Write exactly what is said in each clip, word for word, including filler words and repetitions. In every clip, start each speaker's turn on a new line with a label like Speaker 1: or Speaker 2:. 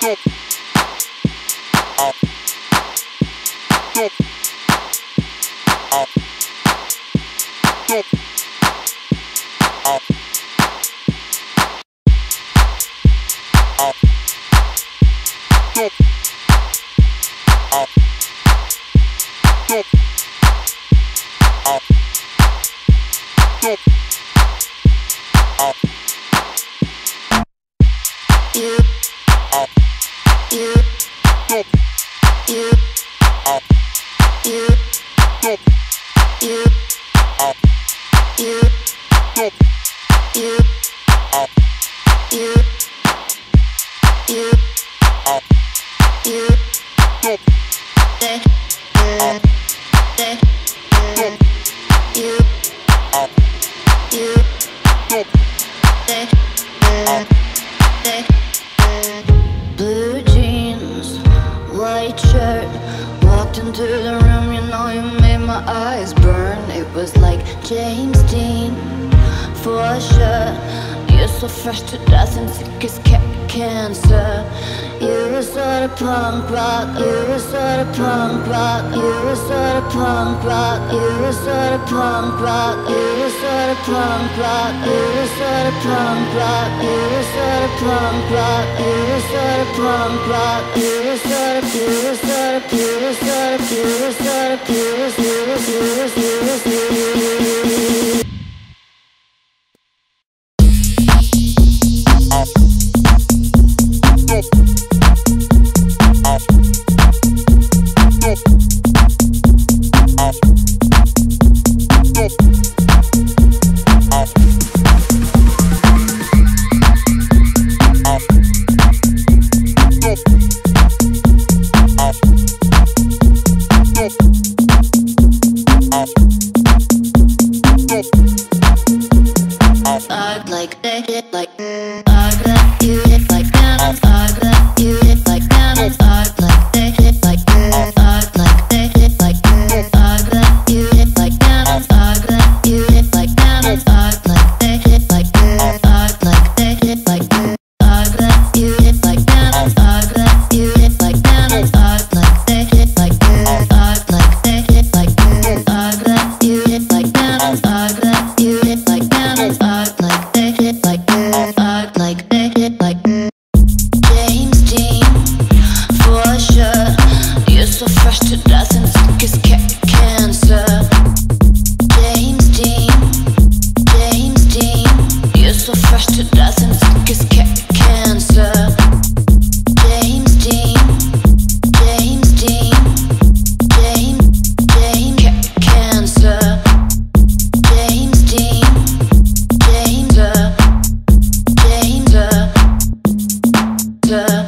Speaker 1: Blue jeans, white shirt. Walked into the room, you know you made my eyes burn. It was like James Dean, for sure. You're so fresh to death and sick as ca cancer. You were sort of punk rock. You were sort of punk rock. You were sort of punk rock. You were sort of punk rock. You were sort of punk rock. You were sort of punk rock. You were sort of punk rock. You were sort of punk rock. You were sort of. You were sort of. You were sort of. You were sort of. You were. You were. You were. You were. You were. I'd like that, hit like I'd like you hit like that. I'd like you hit like that. I'd like that, hit like I'd like that, hit like I'd like you hit like that. I'd like you hit like that. I'd like that, hit like I'd like that, hit like I'd like you hit like that. I'd like you hit like that. I'd like that, hit like I'd like that, hit like I'd like you hit like that. I'd like you hit like that. I'd like that hit like I'd like that hit like James Dean, for sure. You're so fresh to death and sick as ca cancer. James Dean, James Dean. You're so fresh to death and sick as ca cancer. James Dean, James Dean, James, James ca cancer. James Dean, James, uh, James, uh, uh.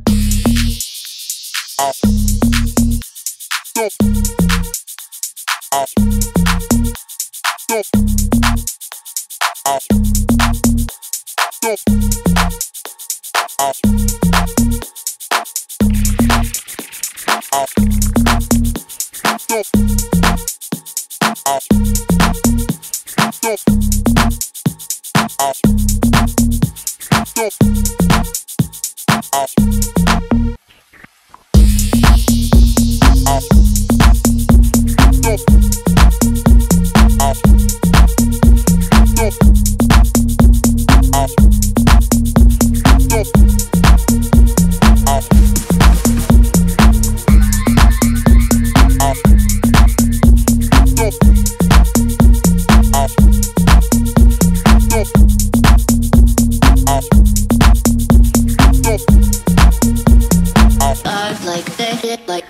Speaker 1: I'd like that hit like